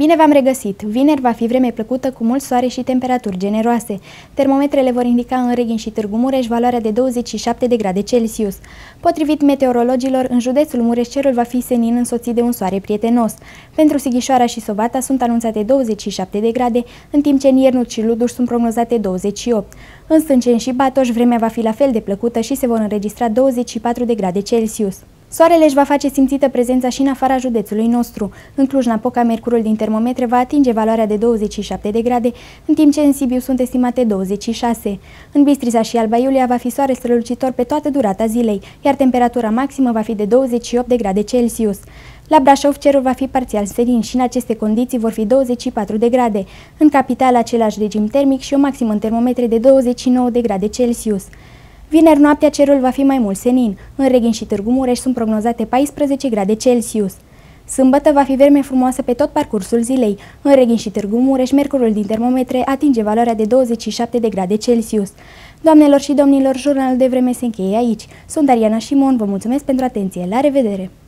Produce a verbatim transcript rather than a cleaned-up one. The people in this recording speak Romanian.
Bine v-am regăsit! Vineri va fi vreme plăcută cu mult soare și temperaturi generoase. Termometrele vor indica în Reghin și Târgu Mureș valoarea de douăzeci și șapte de grade Celsius. Potrivit meteorologilor, în județul Mureș cerul va fi senin însoțit de un soare prietenos. Pentru Sighișoara și Sobata sunt anunțate douăzeci și șapte de grade, în timp ce în Iernut și Luduș sunt prognozate douăzeci și opt. În Stânceni și Batoș vremea va fi la fel de plăcută și se vor înregistra douăzeci și patru de grade Celsius. Soarele își va face simțită prezența și în afara județului nostru. În Cluj-Napoca, mercurul din termometre va atinge valoarea de douăzeci și șapte de grade, în timp ce în Sibiu sunt estimate douăzeci și șase. În Bistrița și Alba Iulia va fi soare strălucitor pe toată durata zilei, iar temperatura maximă va fi de douăzeci și opt de grade Celsius. La Brașov cerul va fi parțial serin și în aceste condiții vor fi douăzeci și patru de grade. În capitală același regim termic și o maximă în termometre de douăzeci și nouă de grade Celsius. Vineri noaptea cerul va fi mai mult senin. În Reghin și Târgu Mureș sunt prognozate paisprezece grade Celsius. Sâmbătă va fi vreme frumoasă pe tot parcursul zilei. În Reghin și Târgu Mureș, mercurul din termometre atinge valoarea de douăzeci și șapte de grade Celsius. Doamnelor și domnilor, jurnalul de vreme se încheie aici. Sunt Ariana Șimon, vă mulțumesc pentru atenție. La revedere!